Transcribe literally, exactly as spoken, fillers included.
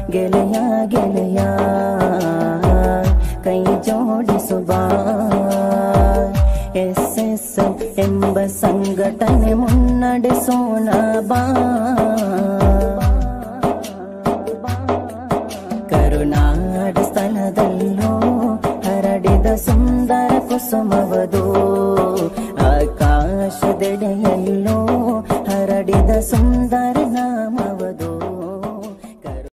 ಗೆಳೆಯ ಗೆಳೆಯ ಕೈ ಜೋಡಿಸುವ ಎಸ್ ಎಸ್ ಎಂಬ ಸಂಘಟನೆ ಮುನ್ನಡೆಸೋಣ ಬಾ ಕರುನಾಡ ಸ್ಥಳದಲ್ಲೂ ಹರಡಿದ ಸುಂದರ ಕುಸುಮವದು ಆಕಾಶದೆಡೆಯಲ್ಲೂ ಹರಡಿದ ಸುಂದರ ನಾಮವ